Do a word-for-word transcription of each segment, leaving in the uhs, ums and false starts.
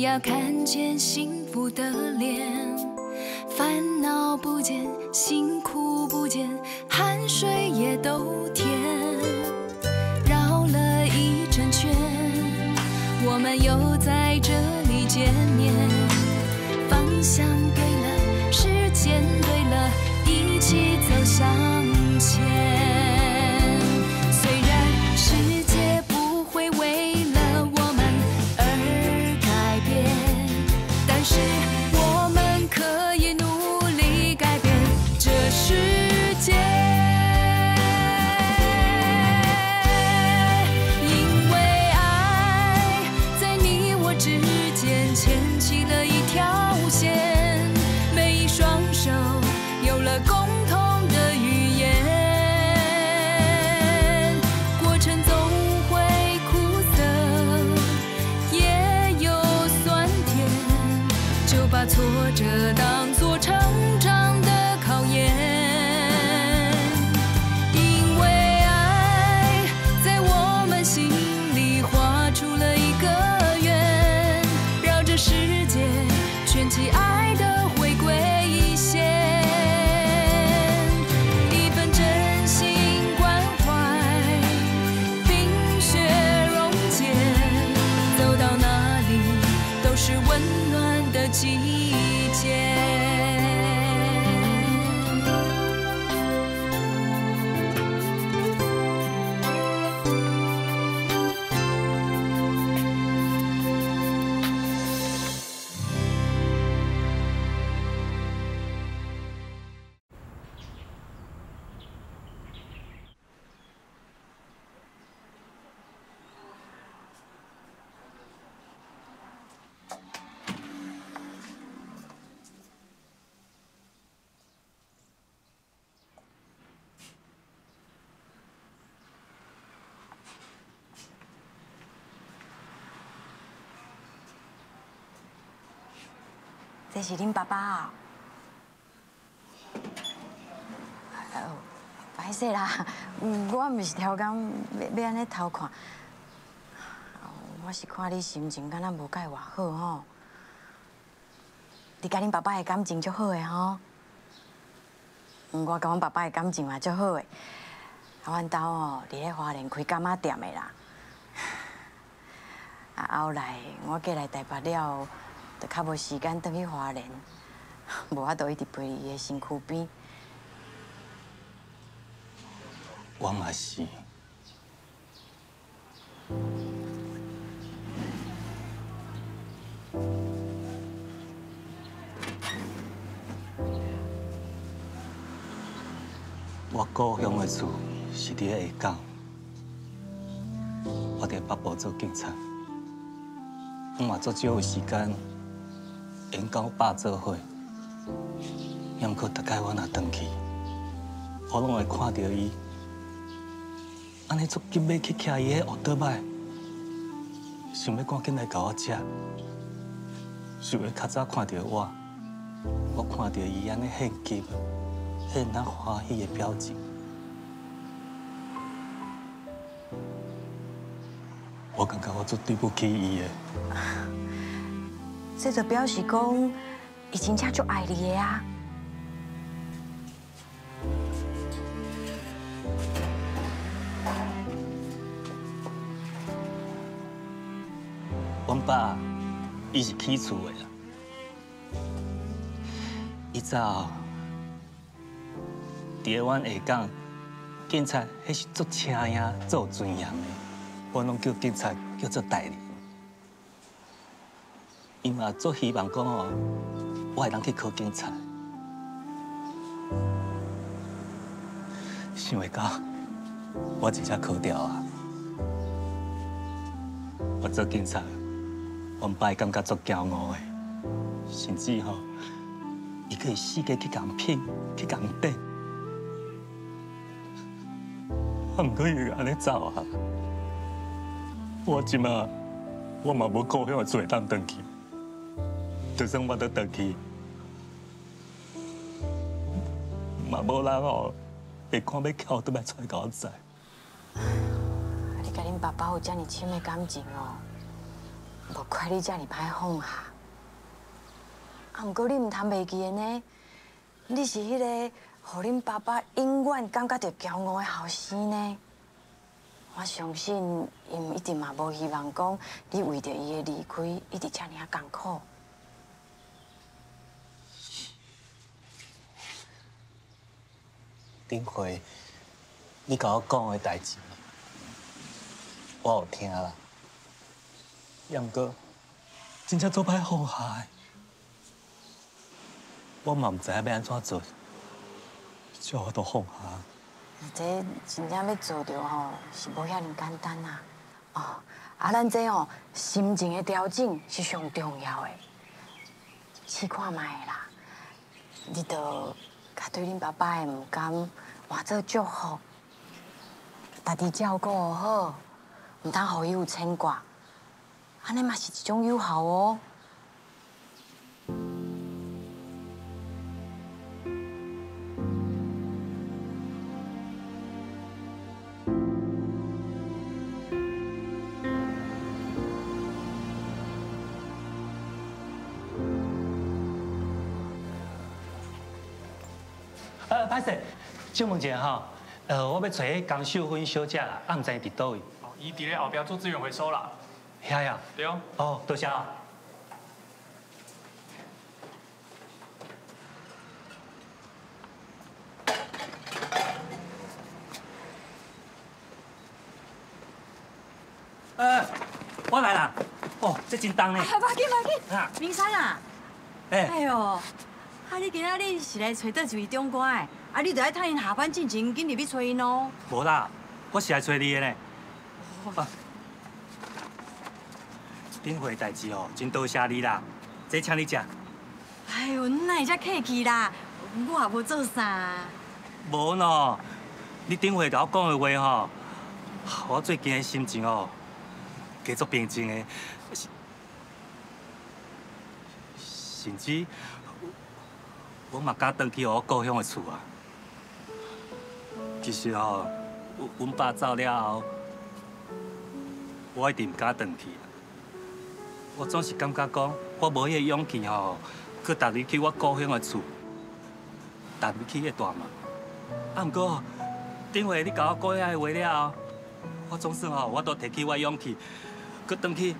要看见幸福的脸，烦恼不见，辛苦不见，汗水也都甜。绕了一整圈，我们又在这里见面。方向对了，时间对了，一起走向前。 挫折当作成长的考验，因为爱在我们心里画出了一个圆，绕着世界圈起爱的回归线，一份真心关怀，冰雪融解，走到哪里都是温暖的季节。 这是恁爸爸啊？呃，歹势啦，我唔是挑工要要安尼偷看，我是看你心情敢若无介偌好吼。你甲恁爸爸的感情足好的吼，我甲阮爸爸的感情嘛足好的。啊，阮兜哦，伫咧花莲开柑仔店的啦。啊，后来我过来台北了。 就较无时间转去花莲，无法度一直陪伊的身躯边。 我嘛是。我故乡的厝是伫咧下港，我伫北部做警察，我嘛足少有时间。 因甲我爸做伙，也毋过大概我若转去，我拢会看到伊，安尼足急要去徛伊个后桌摆，想要赶紧来甲我食，想要较早看到我，我看到伊安尼很急、很那欢喜的表情，我感觉我绝对不起伊的。 这就表示讲，伊真正足爱你的啊！ 阮爸，伊是起厝的啦。伊早伫咧阮下港，警察迄是足请呀、足有尊严的，我拢叫警察叫做代理。 伊嘛足希望讲哦，我会当去考警察。想袂到，我真正考掉啊！我做警察，阮爸感觉足骄傲的，甚至吼，伊可以四界去共骗，去共顶。啊，毋过伊安尼走啊！我即马我嘛无故乡的做当转去。 就算我倒转去，嘛无人哦会看要叫倒来出来甲我载。 你甲恁爸爸有遮尔深的感情哦， 无怪你遮尔歹放下。啊，不过你唔通袂记的呢，你是迄个，互恁爸爸永远感觉到骄傲的后生呢。我相信，伊一定嘛无希望讲你为着伊的离开，一直遮尔啊艰苦。 顶回你甲我讲的代志，我有听啦。杨哥，真正做歹放下的，我嘛唔知影要安怎做，叫我都放下。 这真正要做到吼，是无遐尼简单啊！哦，啊，咱这吼心情的调整是上重要的。试看卖啦，你着甲对恁爸爸的唔甘换做祝福，家己照顾好，唔通互伊有牵挂，安尼嘛是一种友好哦。 呃，歹势，请问一下吼，呃，我要找迄江秀芬小姐啦，啊，唔知伫倒位？ 哦，伊伫咧后壁做资源回收啦。 遐呀？ 对哦。 哦，多谢啊。呃，我来啦。哦，这真重呢。 哎，别紧别紧。 啊， 明山啊。 哎。 哎呦，啊，你今仔日是来找倒一位长官的？啊，你着爱趁因下班进前紧入去找因哦。 无啦，我是来找你的呢。啊，顶回代志哦，真多谢你啦，这请你食。 哎呦，你哪会遮客气啦？我也无做啥。 无喏，你顶回甲我讲的话吼，我最近的心情哦，加足平静的，甚至我嘛敢回去我故乡的厝啊。其实吼，阮爸走了后，我一定唔敢回去。我总是感觉讲，我无迄个勇气吼，去踏入去我故乡的厝，踏入去迄个大门。啊，不过顶回你甲我讲遐个话了后，我总算吼，我都提起我勇气，去回去。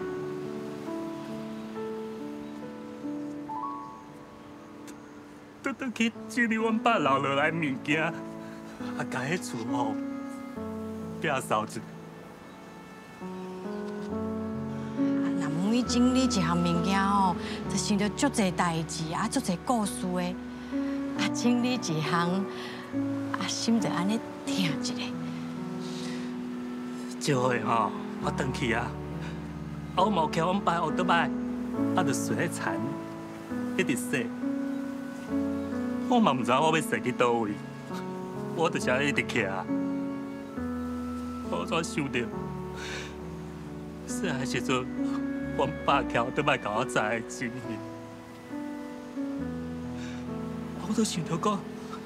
回回去整理阮爸留落来物件。啊，甲迄厝吼摒扫一。 若每整理一项物件吼，就想到足侪代志，啊，足侪故事的。啊，整理一项，啊，心就安尼疼一下。 这回吼，我回去啊，啊，我冇骑阮爸后倒摆，啊，就随咧田，一直洗。我嘛唔知我要洗去倒位。我就是安尼一直徛，我怎想到，细汉时阵，阮爸徛倒摆甲我知的情形，我都想到讲，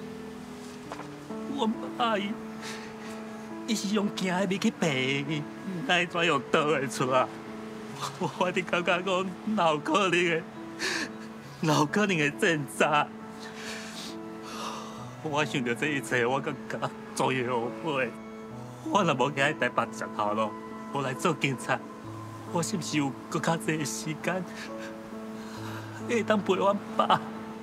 阮爸伊，伊是用行的米去爬，哪会怎用倒会出啊？我我直感觉讲，哪有可能的，哪有可能的挣扎？我想到这一切，我感觉最后悔。我若无去台北食头路，无来做警察，我是不是有更较济时间会当陪阮爸？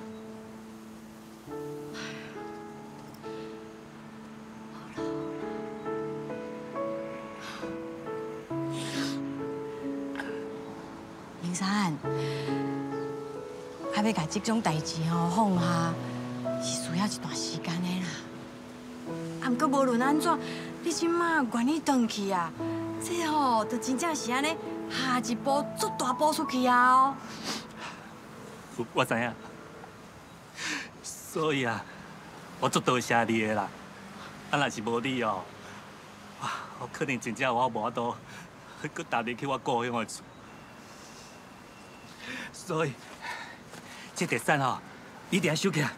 明山，啊，要甲这种代志吼放下。是需要一段时间的啦，啊，不过无论安怎，你即马愿意回去啊，这吼就真正是安尼下一步足大步出去啊哦。 我知影，所以啊，我足多谢你的啦。啊，若是无你哦，哇，我可能真正我无法度去踏入去我故乡的厝。所以，这地产哦，一定要收起来。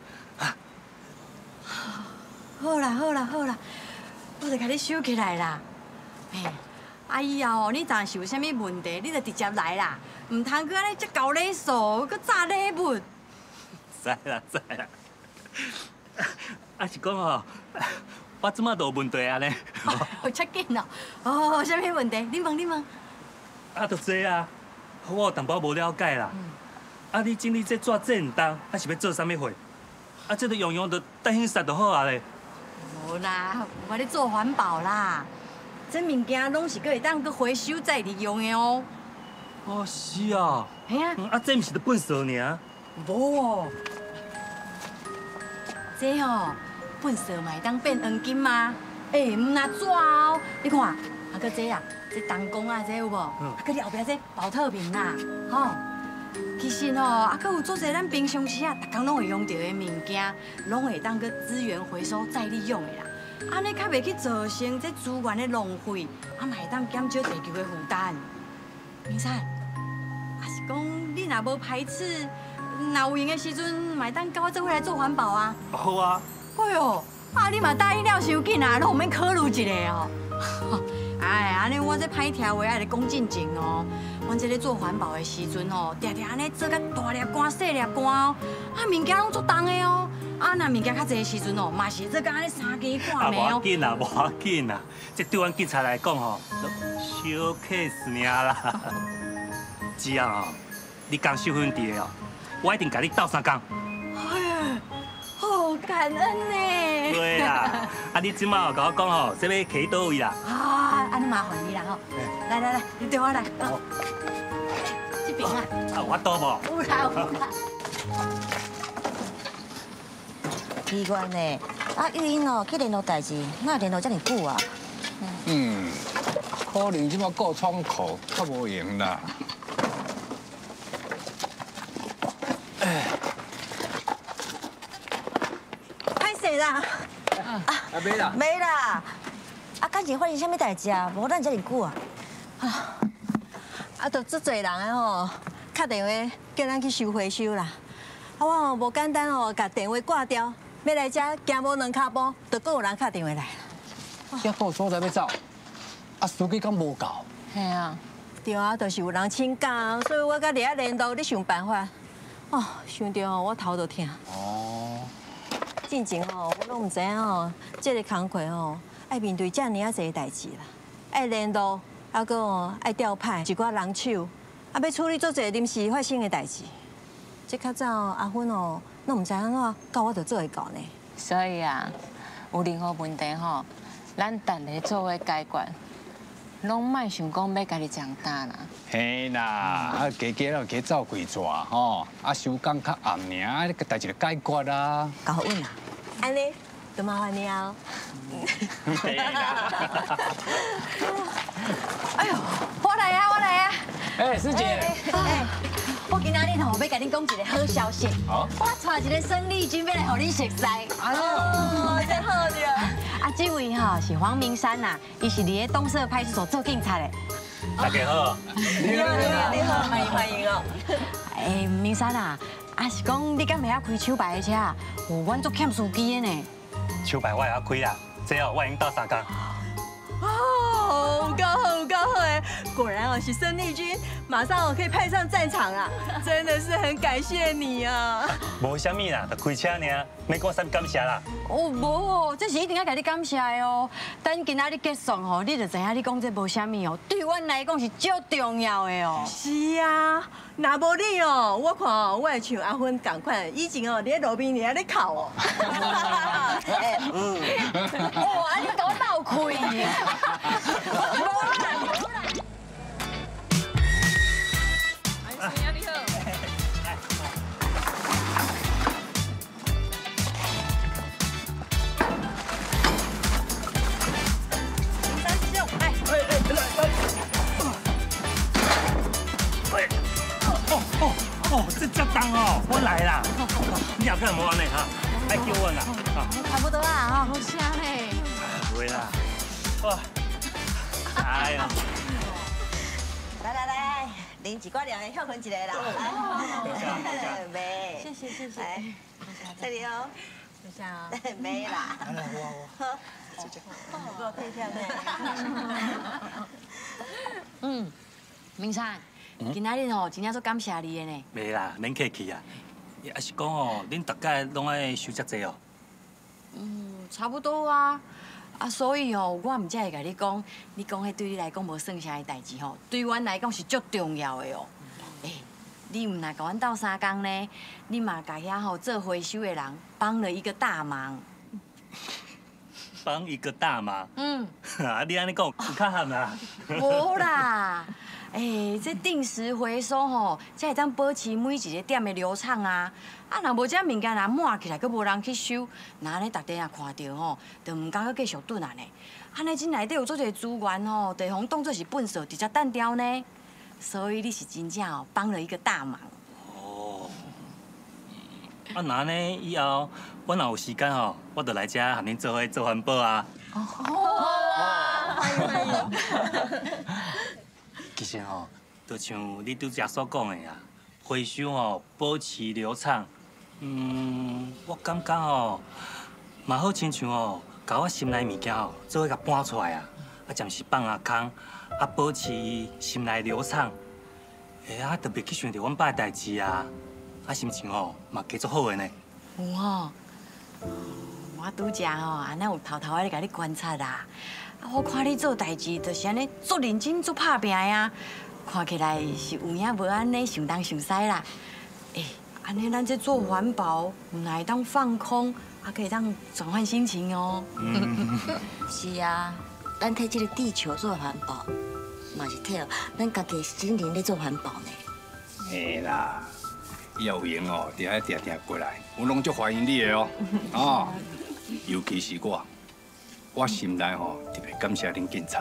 好啦好啦好啦，我就甲你收起来啦。嘿， 哎呀哦，你当是有啥物问题，你就直接来啦，唔通搁安尼遮搞礼数，搁炸礼物。 知啦知啦，啊是讲吼，我即马都有问题啊咧。 有出紧哦，哦，啥物问题？你问你问。 啊，就这啊，我有淡薄无了解啦。啊，你整理这纸这唔当，啊是要做啥物货？啊，这个用用就等现杀就好啊咧。 无啦，我咧做环保啦，这物件拢是可会当去回收再利用的哦。 哦，是啊。 系啊。 啊，这毋是得粪扫尔。 无哦。这吼，粪扫嘛会当变黄金吗？哎，唔那纸哦，你看，啊搁这啊，这灯光啊，这有无？啊搁你后壁这保特瓶啦，吼。其实吼，啊，搁有做侪咱平常时啊，逐工拢会用到的物件，拢会当去资源回收再利用的啦。安尼较袂去造成这资源的浪费，啊，嘛会当减少地球的负担。明山，啊是讲你若无排斥，若有闲的时阵，嘛会当跟我做伙来做环保啊。 好啊。 哎呦，啊你嘛答应了伤紧啊，拢免考虑一下哦。哎，安尼我这歹听话爱来讲正经哦。阮这咧做环保的时阵哦，常常安尼做甲大粒干、细粒干哦，啊物件拢足重的哦。啊，若物件较济的时阵哦，嘛是做甲安尼三更半暝哦。 啊，无要紧啊，无要紧啊，这对阮警察来讲吼，小 case 尔啦。只要吼，你讲收分地的哦，我一定甲你斗相共。 哎呀，好感恩呢。 对啦，啊你即马甲我讲吼，这要去倒位啦？ 啊，安尼麻烦你啦吼。来来来，你对我来。这边啊。 啊，我倒无。 有啦有啦。 奇怪呢，啊，玉英哦，去联络代志，哪联络这么久啊？ 嗯，可能即马过窗口较无用啦。 歹势啦， 啊，没啦， 没啦。啊，感情发生啥物代志啊？无咱这么久啊？啊，啊，都足侪人的吼，敲电话叫咱去收回收啦。啊，我吼无简单吼，甲电话挂掉。要来遮行无两脚步，就搁有人敲电话来啦。 还有所在要走，啊，司机敢无够？ 系啊，对啊，就是有人请假，所以我甲你啊联络，你想办法。哦，想到吼，我头都痛。哦。进前吼，我拢唔知影吼，这个工课吼，爱面对遮尔啊侪代志啦，爱联络，还佫吼爱调派一寡人手，啊要处理做侪临时发生的代志。这较早阿芬哦。拢唔知安怎，到我就做会到呢。 所以啊，有任何问题吼，咱逐个做伙解决，拢莫想讲要家己承担啦。 嘿啦，啊加加了加走几逝吼，啊收工较暗尔，啊个代志就解决啦。 搞稳啦，安尼就麻烦你啊。 哎呦，我来啊，我来啊！ 哎，师姐。 哎。我今仔日吼要甲恁讲一个好消息，我带一个生力军要来互恁熟悉。哦，真好着。啊，这位吼是黄明山呐，伊是伫咧东社派出所做警察的。 大家好， 你好，你好，你好，欢迎欢迎哦。 哎，明山啊，啊是讲你敢会晓开手牌的车？有阮足欠司机的呢。 手牌我会晓开啦，这哦我已经到三工。 哦，有够好，有够好诶！果然哦是生力军，马上哦可以派上战场啦！真的是很感谢你啊！ 无啥物啦，就开车尔，免讲啥物感谢啦。 哦，无哦，这是一定要甲你感谢的哦。等今仔日结束吼，你就知影你讲这无啥物哦，对阮来讲是足重要的哦。 是啊，若无你哦，我看哦，我会像阿芬同款，以前哦，伫路边伫遐咧哭哦。 嗯。哦，安尼甲我闹开。 哦，这叫重哦，我来啦！你后看无安尼哈，爱叫我啦， 差不多啦，吼，好声嘞。 袂啦，哇！哎呦！ 来来来，啉一罐凉的，休困一下啦。来，没。 谢谢谢谢。 这里哦。 等下啊。 没啦。 来来，我我。 不够体贴呢。 嗯，明山，今仔日吼真正足感谢你的呢。 袂啦，免客气啊。也是讲哦，恁大概拢爱收遮济哦。 嗯，差不多啊。啊，所以吼，我毋才会甲你讲，你讲迄对你来讲无算啥的代志吼，对阮来讲是足重要的哦。诶，你毋若甲阮斗相共呢，你嘛甲遐吼做回收的人帮了一个大忙。 帮一个大忙。 嗯。 啊，你安尼讲有较含啦。 无啦。诶，这定时回收吼，才会当保持每一个店的流畅啊！啊，若无这物件若满起来，佫无人去收，那安尼逐地啊看到吼，就毋敢佫继续蹲安尼。安尼真内底有做侪资源吼，地方当作是粪扫，直接单掉呢。所以你是真正哦，帮了一个大忙。 哦。啊，那呢以后，我若有时间吼，我就来遮和恁做伙做环保啊。哦。其实吼，就像你拄则所讲的啊，回收吼保持流畅。嗯，我感觉吼，嘛好亲像吼，甲我心内物件吼，做伙甲搬出来啊，啊，暂时放下空，啊，保持心内流畅。会啊，特别去想着阮爸的代志啊，啊，心情吼嘛加足好的呢。 有吼，我拄则吼，安尼有偷偷咧甲你观察啦。啊，我看你做代志，就是安尼足认真、足拍拼呀，看起来是有影无安尼想东想西啦。诶，安尼咱这做环保，哪会当放空，还可以当转换心情哦。 是啊，咱替这个地球做环保，嘛是替咱家己心灵咧做环保呢。 嘿啦，以后有闲哦，定爱定定过来，我拢足欢迎你的哦。啊，尤其是我。我心内吼特别感谢恁警察。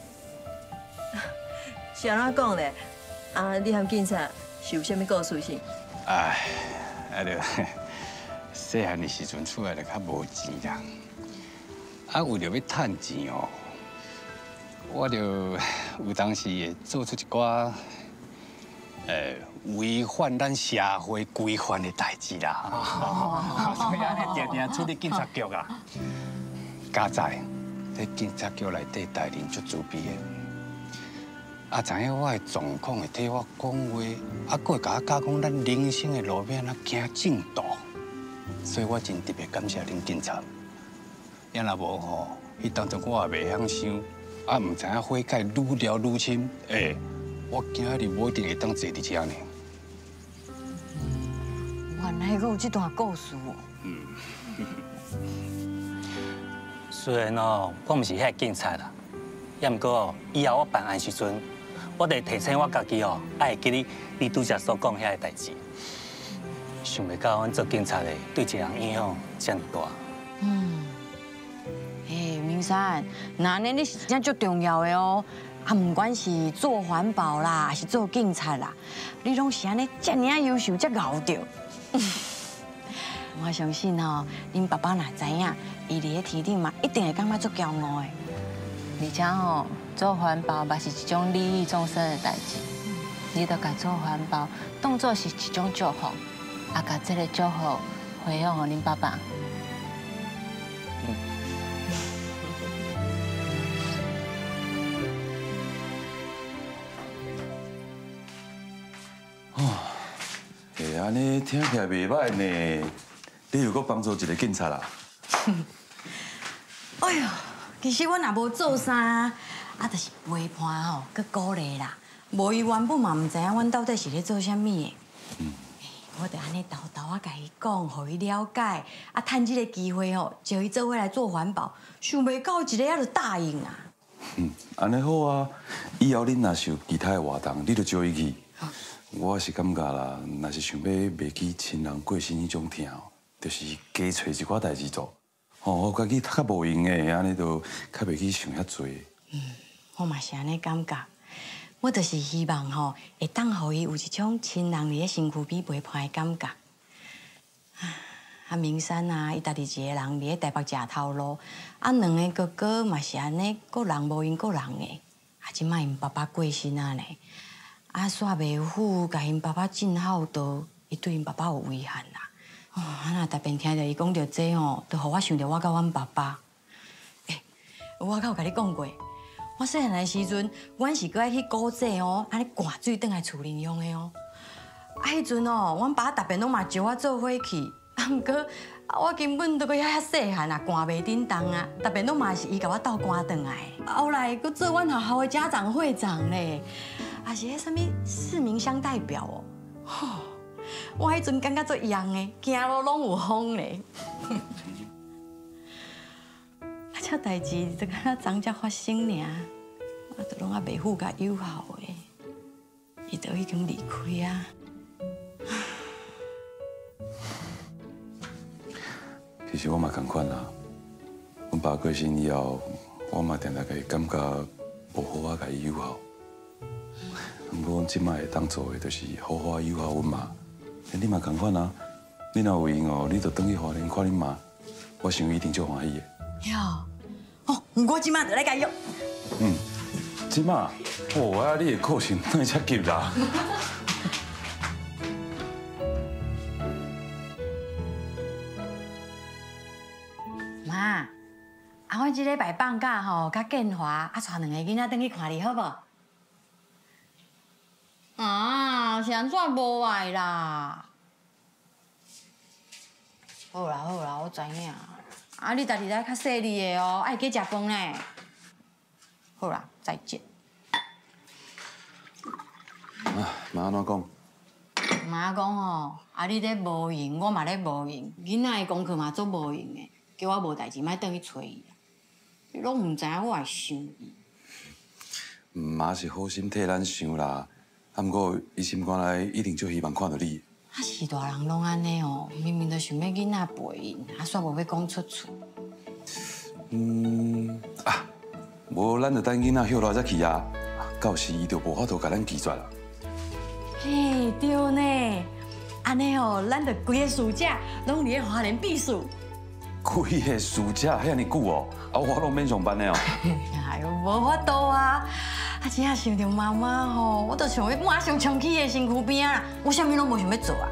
是安怎讲咧？啊，你和警察是有啥物故事是？ 哎，啊着细汉的时阵厝内就较无钱啦，啊为着要趁钱哦，我就有当时会做出一寡呃违反咱社会规范的代志啦。所以安尼定定出入警察局啊。加在在警察局内底待人足自卑的，啊，知影我的状况会替我讲话，啊，佫会甲我教讲咱人生的路面啊行正道，所以我真特别感谢恁警察。要若无吼，迄当阵我也袂晓想，啊，唔知影火界愈燎愈深，诶，我今日无一定会当坐伫遮呢。 原来佫有这段故事哦。 嗯。 虽然哦，我唔是遐警察啦，也毋过哦，以后我办案时阵，我得提醒我家己哦，爱会记你你拄则所讲遐个代志。想袂到阮做警察的对一个人影响这么大。 嗯，诶，明山，那安尼你是真足重要的哦。啊，唔管是做环保啦，还是做警察啦，你拢是安尼遮尔啊优秀，遮熬着。我相信吼，恁爸爸若知影，伊伫咧天顶嘛，一定会感觉足骄傲的。 而且吼，做环保嘛是一种利益众生的代志，你著甲做环保当作是一种祝福，啊，甲这个祝福回向给恁爸爸。 嗯。 哦，哎，安尼听起来袂歹呢。你又搁帮助一个警察啦？ 哎呦，其实我若无做啥，啊，就是陪伴吼，佮鼓励啦。无伊原本嘛唔知影阮到底是咧做啥物的。嗯。我着安尼豆豆啊，甲伊讲，互伊了解，啊，趁这个机会吼，叫伊做伙来做环保。想袂到一个仔就答应啊。 嗯，安尼好啊。以后恁若是有其他的活动，你着招伊去。我是感觉啦，若是想要袂记亲人过身迄种疼。就是加找一寡代志做，吼，我家己较无用的，安尼就较袂去想遐多。 嗯，我嘛是安尼感觉，我就是希望吼，会当互伊有一种亲人伫咧身躯边陪伴的感觉。啊，明山啊，伊家己一个人伫咧台北食头路，啊，两个哥哥嘛是安尼，个人无因个人的，啊，即摆因爸爸过身啊呢，啊，煞袂赴甲因爸爸尽孝道，伊对因爸爸有遗憾啦。哦，啊那逐遍听着伊讲着这哦，就互我想着我甲阮爸爸。诶， 我敢有甲你讲过，我细汉的时阵，阮是搁爱去古井哦，安尼灌水倒来厝里用的哦。啊，迄阵哦，阮爸逐遍拢嘛招我做伙去，啊，毋过我根本都搁遐细汉啊，灌袂叮当啊，逐遍拢嘛是伊甲我斗灌转来。后来搁做阮学校的家长会长咧，啊是迄什么市民乡代表哦。吼，我迄阵感觉做样的，行路拢有风咧。啊，这代志就敢若昨才发生尔，我都拢啊袂赴甲友好的，伊都已经离开啊。 其实我嘛同款啦，阮爸过身以后，我嘛定定个感觉无好啊，甲伊友好。不过阮即摆会当做的，就是好好友好阮妈。你嘛同款啊，你若有闲哦，你就转去花莲看恁妈，我想一定足欢喜的。 哟，哦，我即摆就来甲约。 嗯，即摆，哦啊，你的个性哪会遮急啦？ 妈，啊，我即礼拜放假吼，甲建华啊，带两个囡仔转去看你好无？啊，是安怎无爱啦？好啦好啦，我知影。啊，你家己来较细腻的哦，爱加食饭呢。好啦，再见。 啊，妈安怎讲？ 妈讲哦，啊，你咧无闲，我嘛咧无闲，囡仔的功课嘛做无用的，叫我无代志，莫转去找伊。你拢唔知影我会想伊。 妈是好心替咱想啦，啊，不过伊心肝内一定就希望看到你。 啊，是大人拢安尼哦，明明就想要囡仔陪因，啊，煞无要讲出厝。 嗯啊，无咱就等囡仔歇落再去啊，到时伊就无法度甲咱拒绝啦。 嘿，对呢，安尼哦，咱就规个暑假拢伫咧花莲避暑。 规个暑假遐尼久哦，啊，我拢免上班了哦。 哎呦，无法度啊！啊，真正想着妈妈吼，我都想要马上冲去伊的身躯边啊！我啥物拢无想要做啊。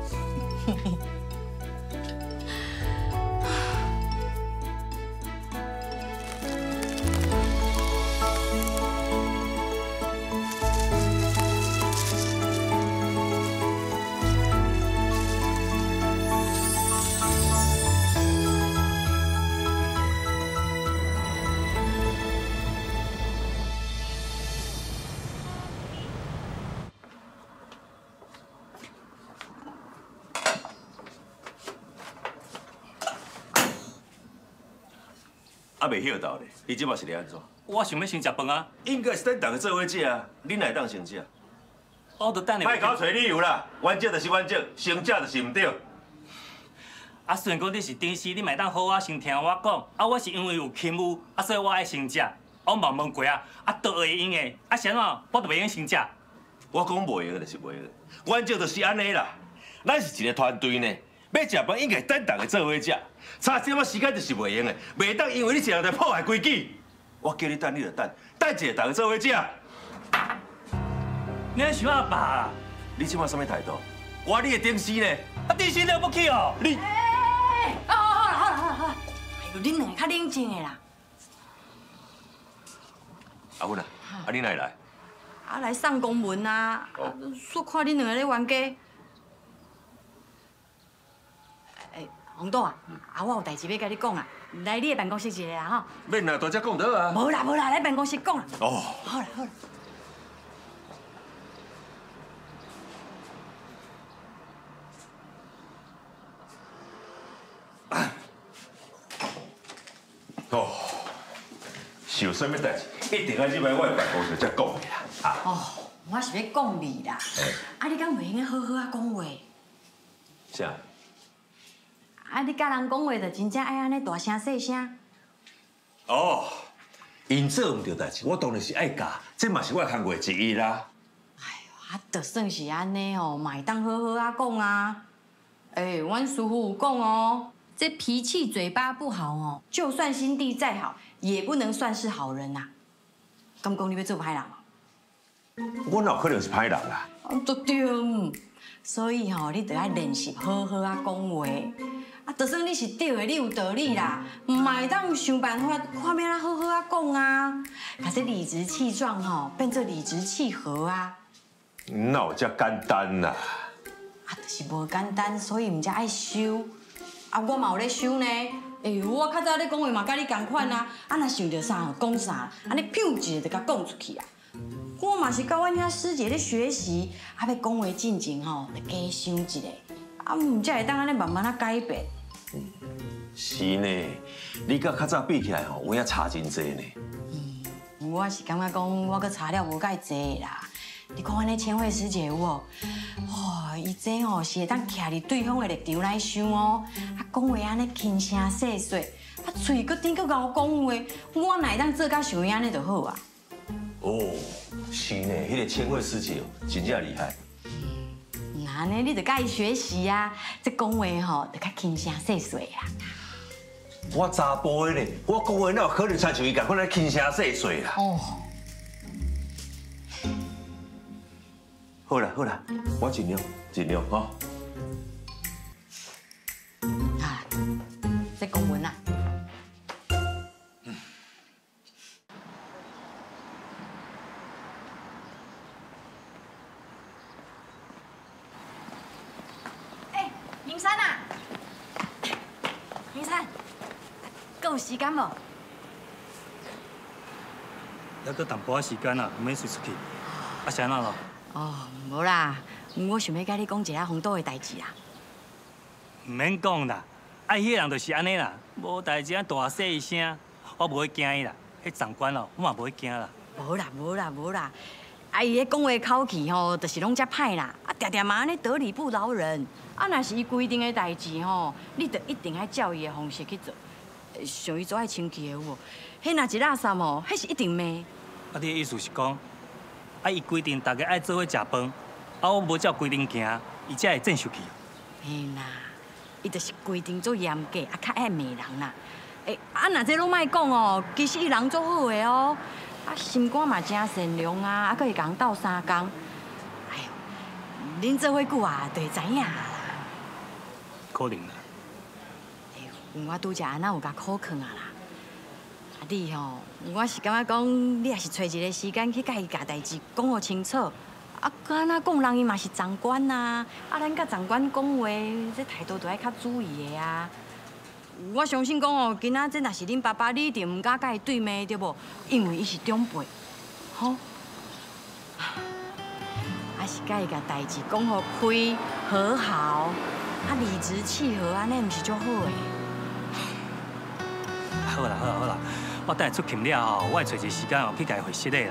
还袂晓到咧，你即马是咧安怎？ 我想要先食饭啊。 应该是等大家做伙食啊，恁哪会当先食？ 我就等你。 莫搞找理由啦，原则就是原则，先食就是唔对。 啊，虽然讲你是电视，你咪当好啊，先听我讲。啊，我是因为有勤务，啊，所以我爱先食。我嘛问过啊，啊，都会用的。啊，是安怎，我都袂用先食。 我讲袂用的就是袂用的，原则就是安尼啦。咱是一个团队呢，要食饭应该等大家做伙食。差点仔时间就是袂用的，袂当因为你一人在破坏规矩。我叫你等，你就等，等一下大家做伙食。 你在想阿爸啊？ 你即摆什么态度？我你的电视呢？ 啊，电视你又不去哦？ 你。 哎，好好啦好啦好啦好啦，哎呦，恁两个较冷静的啦。 阿芬啊，啊你哪会来？ 啊，来送公文啊！啊，煞看恁两个咧冤家。哎，红豆啊，啊，我有代志要甲你讲啊，来你的办公室一下啦吼。 免啦，大只讲得啊。 无啦无啦，来办公室讲啦。 哦。 好啦好啦。 哦，是有啥物代志，一定要入来我的办公室才讲的啦。啊。 哦，我是要讲你啦。啊，你敢袂用好好啊讲话？ 啥？ 啊，你甲人讲话就真正爱安尼大声细声。 哦，因做唔对代志，我当然是爱教，这嘛是我的工作之一啦。 哎呦，啊，就算是安尼哦，嘛会当好好啊讲啊。哎，阮师傅有讲哦。这脾气嘴巴不好哦，就算心地再好，也不能算是好人呐。敢讲你要做歹人啊？ 我哪有可能是歹人啦？ 啊，都对，所以吼，你得爱练习好好啊讲话， 啊，就算你是对的，你有道理啦，嘛会当想办法看要哪好好啊讲啊，把这理直气壮吼变做理直气和啊。 哪有遮简单啦？ 啊，就是无简单，所以唔才爱收。啊，我嘛有咧收呢。哎呦，我较早咧讲话嘛，甲你同款啊。啊，若想到啥讲啥，安尼飘一个就甲讲出去啊。我嘛是甲阮遐师姐咧学习，啊，要讲话进前吼，就加想一下，啊，唔才会当安尼慢慢啊改变。 嗯，是呢，你甲较早比起来吼，有影差真济呢。 嗯，我是感觉讲我搁差了无介济啦。你看阮那千惠师姐有无？哦，伊这哦是会当徛伫对方的立场来想哦，啊讲话安尼轻声细细，啊嘴搁顶搁甲我讲话，我哪会当做甲像伊安尼就好啊？ 哦，是呢，迄个千惠师姐哦，真正厉害。 那安尼你就甲伊学习啊，这讲话吼就较轻声细细啦。 我查甫的呢，我讲话哪有可能像像伊共款咧轻声细细啦？哦。好啦好啦，我尽量尽量吼。 啊，在公文啊。嗯。哎，明山啊，明山，够有时间无？ 还搁淡薄仔时间啊，唔免随出去。啊，是安怎咯？ 哦，无啦，我想要甲你讲一下红豆的代志啦。 唔免讲啦，爱迄个人就是安尼啦，无代志啊大细一声，我无会惊伊啦。迄长官哦，我嘛无会惊啦。 无啦，无啦，无啦，啊伊迄讲话口气吼，就是拢遮歹啦，啊定定嘛安尼得理不饶人。啊若是伊规定的代志吼，你着一定爱照伊的方式去做。像伊做爱清气的有无？迄若一垃圾吼，迄是一定骂。 啊，你的意思是讲？啊！伊规定大家爱做伙食饭，啊，我无照规定行，伊才会正受气。 嘿啦，伊就是规定做严格，啊，较爱骂人啦。诶，啊，若这拢莫讲哦，其实伊人做好的哦，啊，心肝嘛真善良啊，啊，搁会共斗相共。哎呦，恁做伙久啊，就会知影啦。 可能啦。 哎，我拄则安那有甲考劝啊啦。啊，你吼，我是感觉讲，你也是找一个时间去甲伊甲代志讲好清楚。啊，搁安那讲人伊嘛是长官呐，啊，咱甲长官讲话，这态度都爱较注意的啊。我相信讲哦，今仔这若是恁爸爸，你一定唔敢甲伊对骂对无？因为伊是长辈，吼。啊，是甲伊甲代志讲好开和好，啊，理直气和，安尼毋是足好诶。 好啦好啦好啦，我等下出勤了后，我会找一个时间哦去甲伊会室的啦。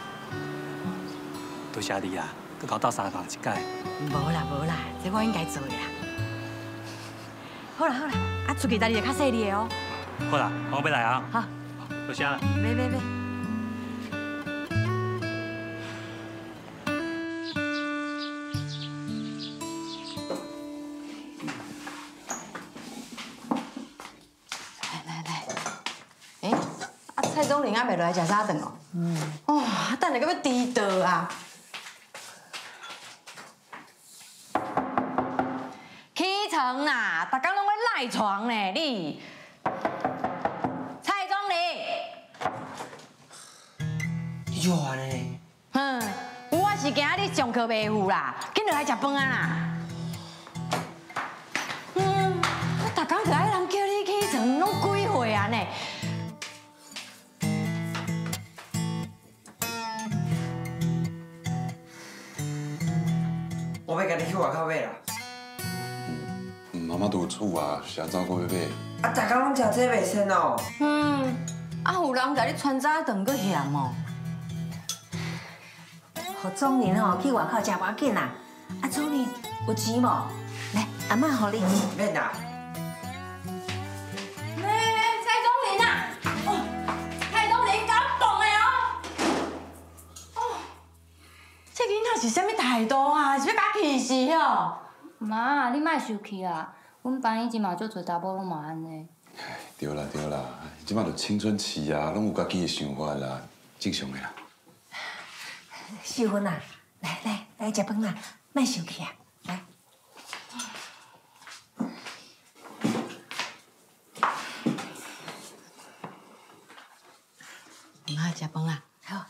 多谢你啦，佮交斗相共一届。 无啦无啦，这我应该做的啦。好啦好啦，啊出去待你就较细腻的哦。 好啦，我要来啊。 好， 多谢啦。 别别别。蔡宗麟还袂落来食早顿哦。嗯。哦，等下搁要迟到啊。起床啦，逐工拢要赖床呢，你。蔡宗麟。 有安尼？ 哼，我是惊你上课袂赴啦，紧落来食饭啊啦。嗯，我逐工就爱人叫你起床，拢几岁啊呢？ 我要甲你去外口买啦。 妈妈都有厝啊，是安怎过要买？ 啊，大家拢食这袂先哦。 嗯，啊有人甲你穿早顿搁嫌哦。 互总年吼去外口食无要紧啦。啊，总年有钱无？来，阿嬷互你。 免啦。 哎，蔡宗麟啊！哦，蔡宗麟敢动的哦。哦，这囡仔是啥物态度啊？是要甲气死哦？ 妈，你莫生气啦，阮班以前嘛足侪查某拢嘛安尼。 对啦对啦，即马就青春期啊，拢有家己的想法啦，正常的啦。 秀芬啊，来来来食饭啦，莫生气啊，来。 食饭啊。 好。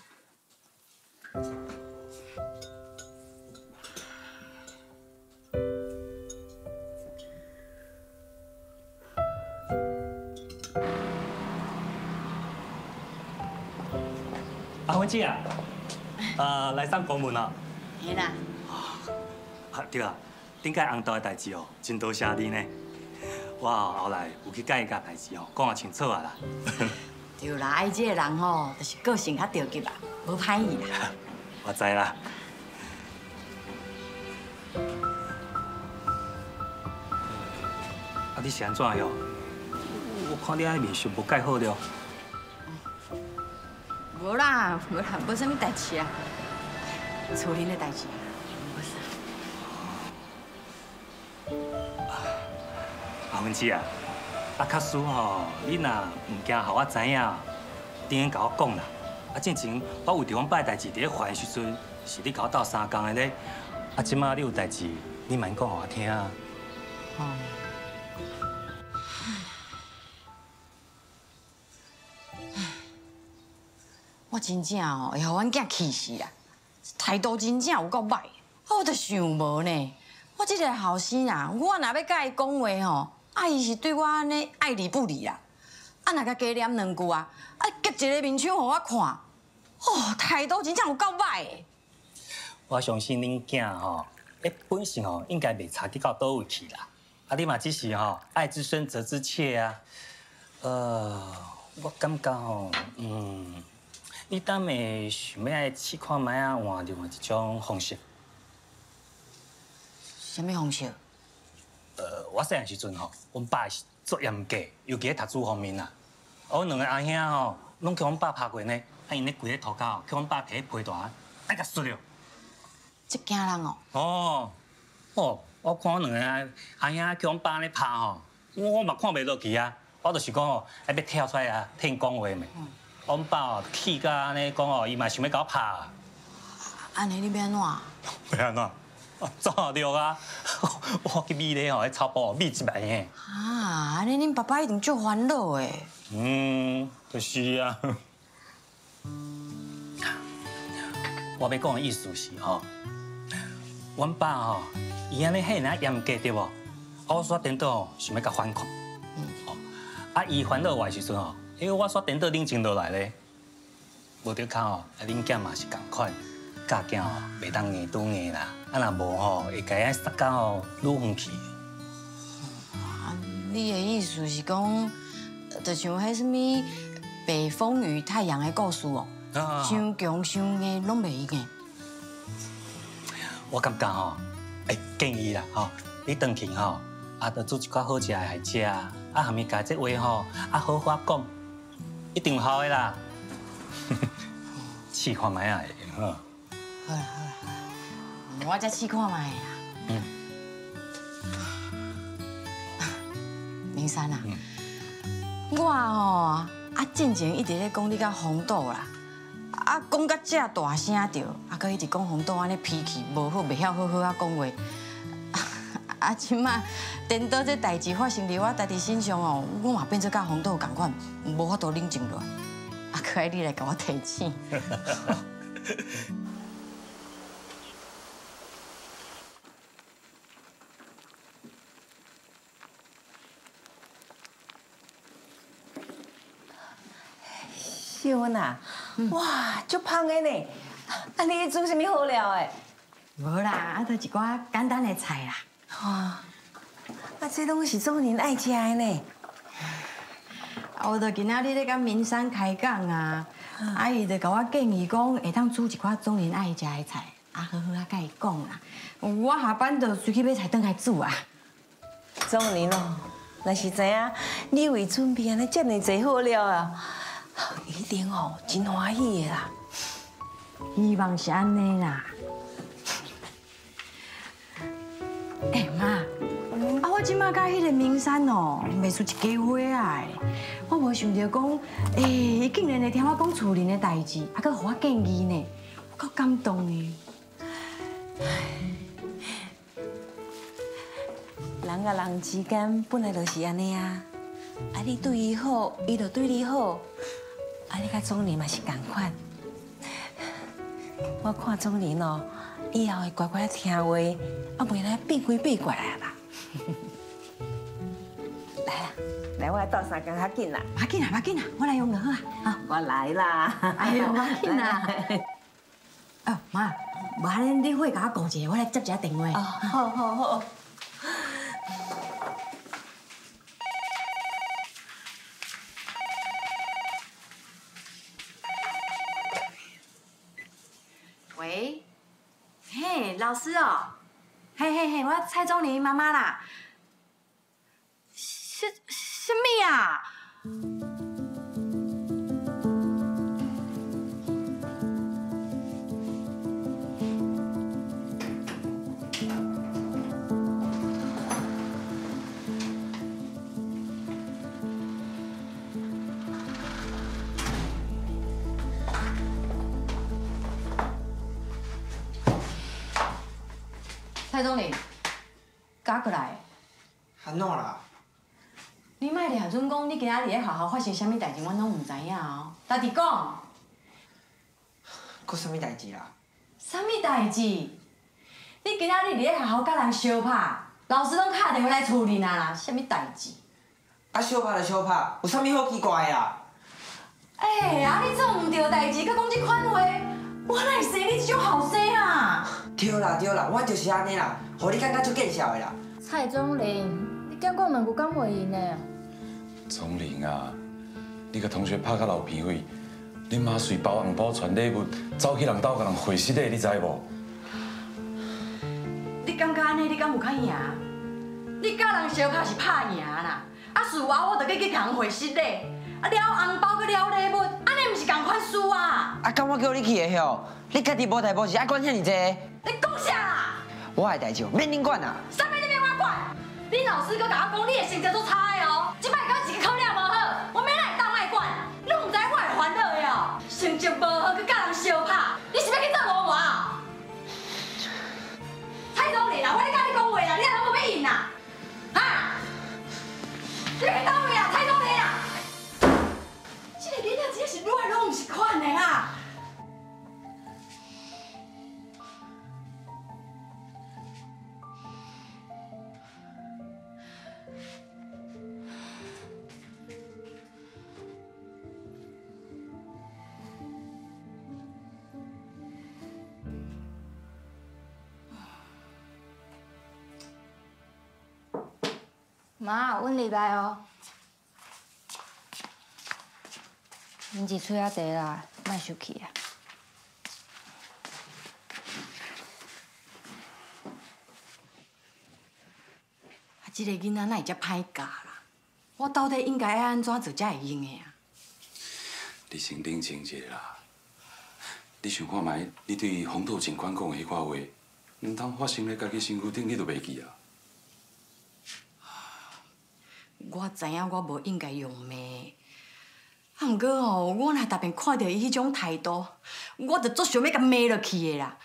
阿文姐啊，呃，来上公文啊。 嘿啦。 啊对啊，顶届红豆的代志哦，真多谢你呢。我后来有去甲伊甲代志哦，讲啊清楚啊啦。 对啦，爱这个人吼，就是个性较着急啦，无歹意啦。 我知啦。啊，你是安怎哟？我看你安面色无介好了。 无啦，无啦，无啥物代志啊，厝里的代志。 阿文姐啊，啊，假使吼，你若唔惊，互我知影，顶下甲我讲啦。啊，之前我为着阮爸代志伫咧烦的时阵，是你甲我斗相共的咧。啊，即马你有代志，你慢讲互我听啊。 哦。我真正哦会互阮囝气死啊！态度真正有够歹，我都想无呢。我这个后生啊，我若要甲伊讲话吼，啊伊是对我安尼爱理不理啦。啊，若甲加念两句啊，啊夹一个面相互我看，哦，态度真正有够歹的。 我相信恁囝吼，诶本性吼应该袂差去到倒位去啦。啊，你嘛只是吼爱之深责之切啊。呃，我感觉吼，嗯。你当下想要来试看卖啊，换另外一种方式。 什么方式？ 呃，我细汉时阵吼，阮爸是做严格，尤其喺读书方面啦。我两个阿兄吼，拢叫阮爸拍过呢。啊，因咧跪咧涂骹，叫阮爸摕批大，啊，甲摔了。 这惊人哦！ 哦，哦，我看两个阿兄叫阮爸咧拍吼，我我嘛看袂落去啊。我就是讲吼，还要跳出来啊，听讲话咪。嗯阮爸哦，气甲安尼讲哦，伊嘛想要甲我拍。 安尼你要安怎？ 要安怎？怎着啊？我去米咧吼，迄草包米一万个。 啊，安尼恁爸爸一定足烦恼的。 嗯，就是啊。我要讲的意思是吼，阮爸吼，伊安尼遐尔严格对无？啊，我煞颠倒吼，想要甲反抗。嗯。哦，啊，伊烦恼我的时阵吼。因为我煞颠倒冷静落来咧，无得靠吼，啊，恁囝嘛是共款，教囝吼袂当硬拄硬啦，啊若无吼会甲伊杀到吼愈远去。 啊，你的意思是讲，就像迄什么北风与太阳的故事哦，伤强伤硬拢袂用的。 我感觉吼，会建议啦吼，你回去吼，啊，着煮一寡好食的来食，啊，下面甲这话吼，啊好好讲。一定有效的啦，试看卖啊，会用好。好啦好啦好啦，我再试看卖啦。嗯。明山啊，嗯、我吼啊进前一直咧讲你甲红豆啦，啊讲到这大声着，啊搁一直讲红豆安尼脾气无好，袂晓好好啊讲话。啊，即马颠倒这代志发生伫我家己身上哦，我嘛变做甲红豆共款，无法度冷静落来。啊，可爱你来甲我提醒。 秀芬啊，哇，足芳的呢！啊，你煮什么好料的？ 无啦，啊，都一寡简单的菜啦。 哇，啊，这拢是做人爱食的呢。 啊，我着今仔日咧甲明山开讲啊，啊，伊就甲我建议讲，会当煮一寡种人爱食的菜，啊，好好啊甲伊讲啦。我下班就随去买菜，转来煮啊。 种人哦，若是知影你为准备安尼遮尔济好料啊，一定哦真欢喜的啦。 希望是安尼啦。哎妈，啊我即马甲迄个明山哦，袂出一家伙啊！我无想到讲，哎，伊竟然会听我讲厝人的代志，啊，佮互我建议呢，我够感动的。 人甲人之间本来就是安尼啊，啊你对伊好，伊就对你好，啊啊，你甲钟林嘛是共款。我看钟林哦，以后会乖乖听话，啊，袂来变鬼变怪啊啦。来啦，来，我来倒三羹较紧啦。 要紧啦，要紧啦，我来用就好啊。 啊，我来啦。 哎呦，要紧啦。哦，妈，无安尼你伙甲我顾一下，我来接一下电话。 哦，好好好。 喂，嘿，老师哦，嘿嘿嘿，我蔡宗林妈妈啦。什什么啊？蔡宗林，赶过来。 安怎啦？ 你莫掠准讲你今仔日咧学校发生啥物代志，阮拢唔知影哦。家己讲。 佫啥物代志啦？ 啥物代志？你今仔日伫咧学校甲人相拍，老师拢敲电话来处理啦，啥物代志？ 啊，相拍就相拍，有啥物好奇怪啊？ 哎、啊你做唔对代志，佮讲即款话，我哪会生你即种后生啊？ 对啦对啦，我就是安尼啦，互你感觉足见笑的啦。 蔡宗林，你敢讲两句敢袂赢呢？ 钟林啊，你甲同学拍到流鼻血，恁妈随包红包传礼物，走去人兜甲人会失礼，你知无？ 你感觉安尼，你敢有较赢？你甲人相拍是拍赢啦，啊事后我着去去甲人会失礼，啊了红包佮了礼物，安尼毋是共款事啊？ 啊，敢我叫你去的吼？你家己无代无志，爱管遐尔济？ 你讲啥啦？ 我的代志免恁管啊！ 啥物你免我管？你老师佮甲我讲，你的性格足差的哦，即摆讲一个考了无好，我免来当卖管，你毋知我会烦恼的哦。成绩无好，佮甲人相拍，你是要去做无我？蔡宗林啊，我咧甲你讲话啦，你若拢无要应啦，哈？你要去倒位啊，蔡宗林啊！这个囡仔真是愈来愈毋是款的啦。 妈，阮入来哦。啉一喙仔茶啦，莫生气啊。 啊，这个囡仔哪会遮歹教啦？我到底应该爱安怎做才会用的啊？ 你先冷静一下啦。你想看觅，你对红豆警官讲的迄款话，毋通发生咧家己身躯顶，你都袂记啊？ 我知影我无应该用骂，啊，毋过吼，我若逐遍看到伊迄种态度，我着足想要甲骂落去的啦。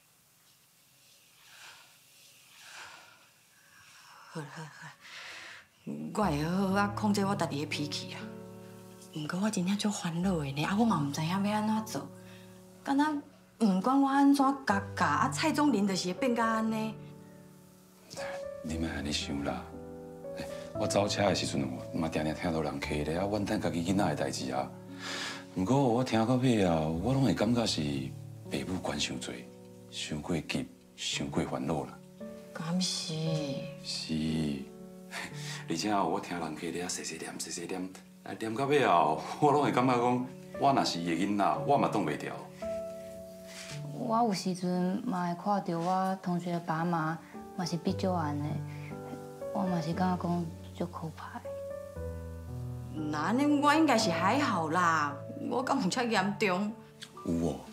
好啦好啦好啦，我会好好啊控制我家己的脾气啊。毋过我真正足烦恼的呢，啊，我嘛毋知影要安怎做，敢若毋管我安怎教教，啊，蔡宗林就是会变甲安尼。 你莫安尼想啦。我走车的时阵，嘛定定听到人客咧啊怨叹家己囡仔的代志啊。不过我听到尾啊，我拢会感觉是爸母管伤多，伤过急，伤过烦恼啦。 敢是？ 是，而且哦，我听人客咧细细念、细细念，啊念到尾后，我拢会感觉讲，我若是伊的囡仔，我嘛挡袂掉。 我有时阵嘛会看到我同学的爸妈嘛是比较安的，我嘛是感觉讲。足可怕的。 那安尼我应该是还好啦，我敢有遮严重？ 有哦，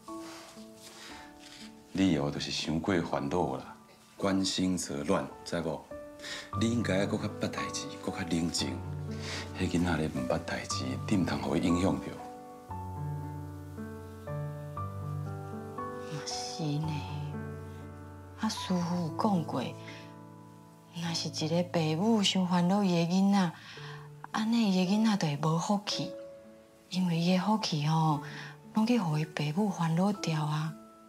你哦就是伤过烦恼啦，关心则乱，知无？你应该搁较捌代志，搁较冷静。迄囡仔咧唔捌代志，你唔通互伊影响着。 嘛是呢，啊师傅有讲过。若是一个爸母伤烦恼伊的囡仔，安尼伊的囡仔就会无福气， 因为伊的福气吼，拢去互伊爸母烦恼掉啊。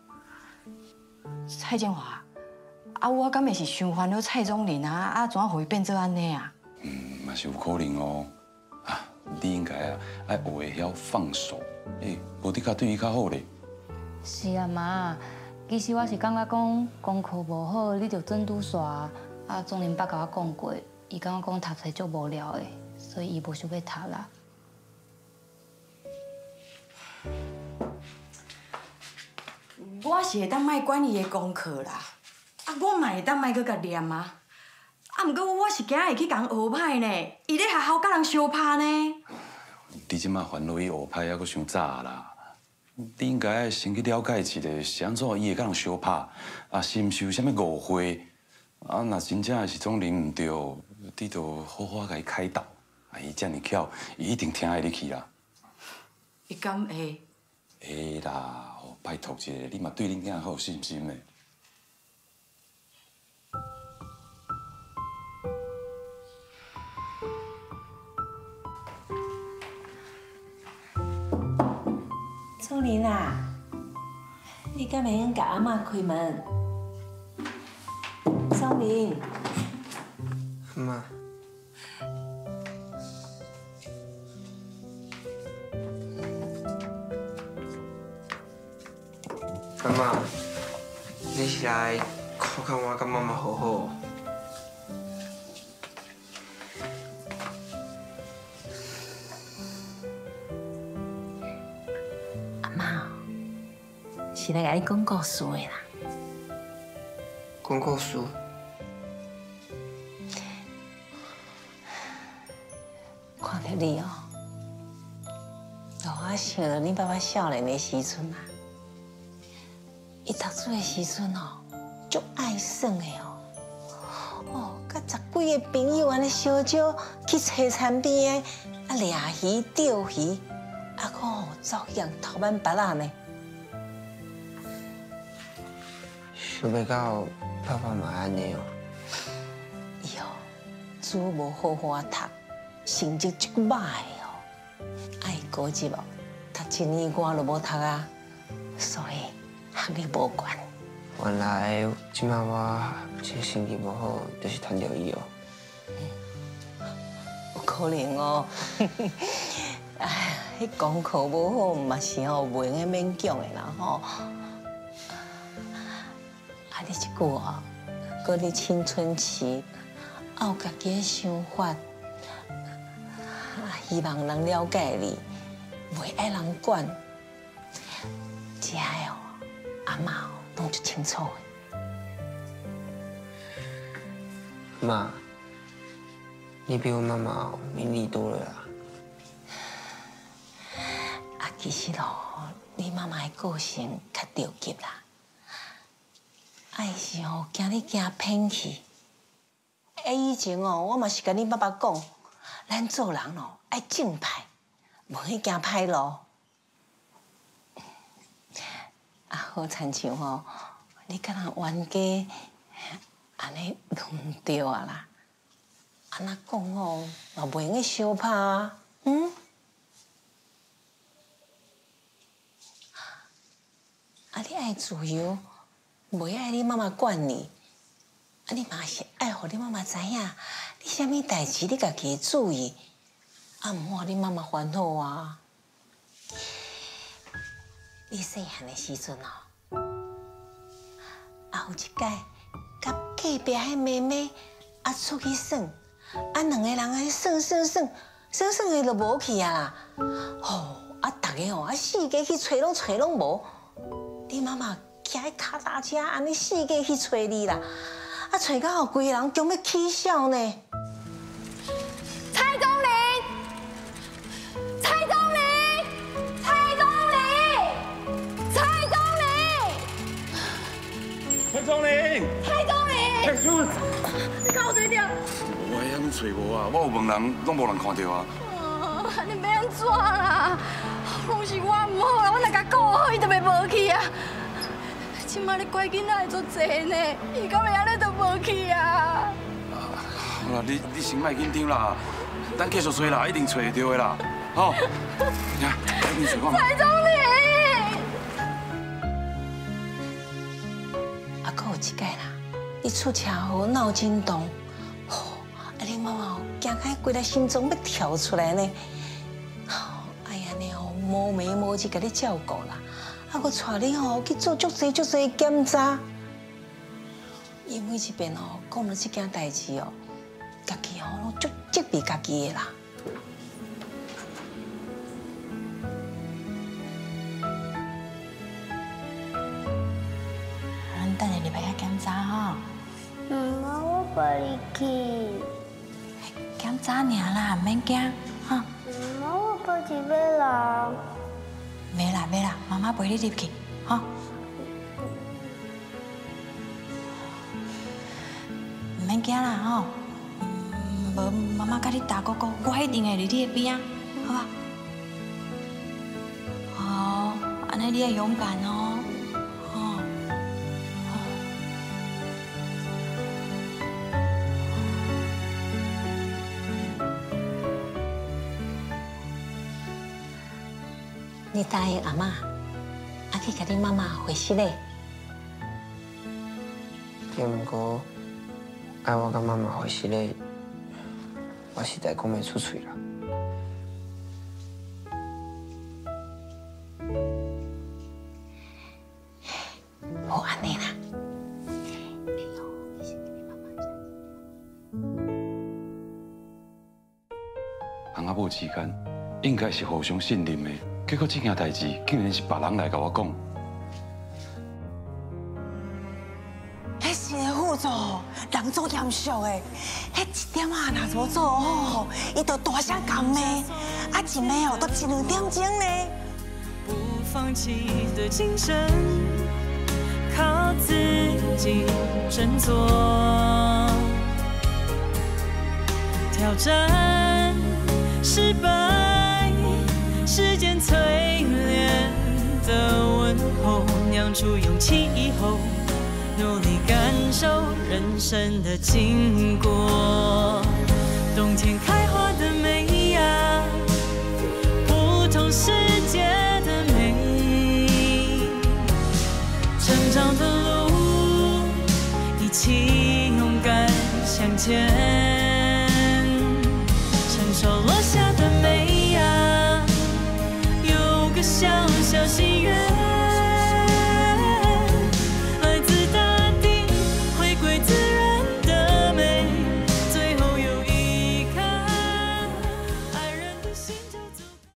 蔡建华，啊，我敢会是想烦恼蔡宗麟啊？啊，怎啊互伊变做安尼啊？ 嗯，嘛是有可能哦。啊，你应该啊，爱学会晓放手，诶，无你较对伊较好咧。 是啊，妈，其实我是感觉讲功课无好，你就准拄煞。啊，宗麟爸甲我讲过，伊感觉讲读册足无聊的，所以伊无想要读啦。 我是会当卖管伊的功课啦，啊，我嘛会当卖搁甲念啊。啊，毋过我是惊会去共学歹呢，伊咧学校甲人相拍呢。 你即马烦恼伊学歹还阁伤早啦。你应该先去了解一下是安怎伊会甲人相拍，啊，是毋是有啥物误会？啊，若真正是宗麟毋对，你着好好甲伊开导。啊，伊遮尔巧，伊一定听爱你去啦。 伊敢会？ 会啦，哦，拜托一下，你嘛对恁囝好有信心嘞。 宗麟啊，你敢会用甲阿嬷开门？宗麟， 妈，阿嬷，你是来看看我甲妈妈好好？ 是来甲你讲故事的啦。 讲故事？ 看到你哦，让我想到你爸爸少年的时阵啊，伊读书的时阵哦，足爱耍的哦，哦，甲十几个朋友安尼小招去茶餐边的啊掠鱼、钓鱼，啊，搁哦走去人偷挽别人呢。 想袂到爸爸嘛安尼哦。 伊哦，书无好好读，成绩足歹哦，爱高级哦，读一年我都无读啊，所以学历无悬。 原来即摆我这成绩无好，就是趁着伊哦。 有可能哦，哎，迄功课无好，嘛是哦，袂用勉强的啦吼。啊，你即句哦，搁你青春期，啊有家己的想法，啊，希望人了解你，袂爱人管。这个哦，阿嬷哦，拢足清楚的。 妈，你比我妈妈伶俐多了啦。 啊，其实哦，你妈妈的个性较着急啦。爱是哦，惊你惊偏去。哎，以前哦，我嘛是甲你爸爸讲，咱做人哦爱正派，无去行歹路。啊，好亲像吼，你甲人冤家，安尼都毋对啊啦。安那讲哦，嘛袂用去相拍啊，嗯？啊，你爱自由。袂爱你妈妈管你，啊，你嘛是爱互你妈妈知影，你啥物代志你家己注意，啊，毋好你妈妈烦恼啊。你细汉的时阵哦，啊有一摆，甲隔壁迄妹妹啊出去耍，啊两个人安耍耍耍，耍耍的就无去啊啦。吼，啊逐个哦啊四界去找拢找拢无，你妈妈。骑喺脚踏车，安尼四界去找你啦，啊，找到后规个人强要起笑呢。 蔡宗麟，蔡宗麟，蔡宗麟，蔡宗麟， 蔡宗麟， 蔡宗麟， 蔡叔， 你看我嘴掉。 我会安找无啊？我有问人，拢无人看到啊。 啊，你要安怎啦？拢是我唔好啦，我若甲顾好，伊就袂无去啊。即摆你乖囡仔会足济呢，伊敢会安尼就无去啊？ 好啦，你你先莫紧张啦，咱继续找啦，一定找会到的啦。 好，来，来你水放。 蔡总理， 啊，搁有一届啦，你出车祸脑震荡，吼，啊，你妈妈惊开规个心脏要跳出来呢。哎呀，你哦，无眉无节甲你照顾啦，啊，搁带你吼去做足侪足侪检查。因为这边哦，讲了这件代志哦，家己哦拢足责备家己的啦。咱等下入来遐检查吼。 唔好，我不入去。 检查尔啦，免惊，哈。 唔好，我不是要来。 袂啦袂啦，妈妈陪你入去，哈。唔免惊啦吼，无妈妈甲你大哥哥，我一定会伫你的边啊，好吧？好，安尼你要勇敢哦，哦。你答应阿妈，阿去甲你妈妈回信嘞。 对毋过。爱我甲妈妈回事咧，我实在讲袂出嘴啦。 好安尼啦。 翁仔某之间应该是互相信任的，结果这件代志竟然是别人来甲我讲。 副座人做严肃的，迄一点啊若无做好，伊就大声讲骂，啊一骂哦都一两点钟呢。 不放弃的精神，靠自己振作，挑战失败，时间淬炼的问候，酿出勇气以后。 努力感受人生的经过，冬天开花。